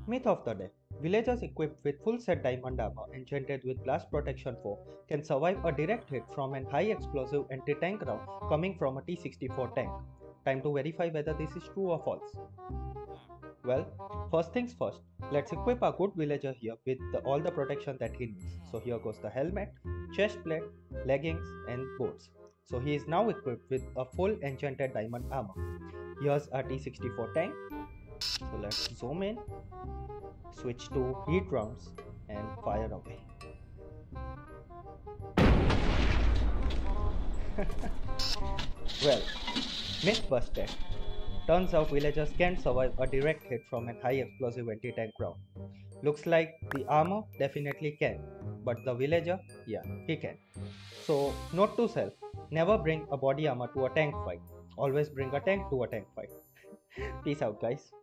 Myth of the day. Villagers equipped with full set diamond armor enchanted with blast protection 4 can survive a direct hit from an high explosive anti-tank round coming from a T-64 tank. Time to verify whether this is true or false. Well, first things first, let's equip our good villager here with all the protection that he needs. So here goes the helmet, chest plate, leggings and boots. So he is now equipped with a full enchanted diamond armor. Here's our T-64 tank. So let's zoom in, switch to heat rounds and fire away. Well, myth busted. Turns out villagers can't survive a direct hit from a high explosive anti-tank round. Looks like the armor definitely can, but the villager, yeah, he can. So, note to self, never bring a body armor to a tank fight. Always bring a tank to a tank fight. Peace out, guys.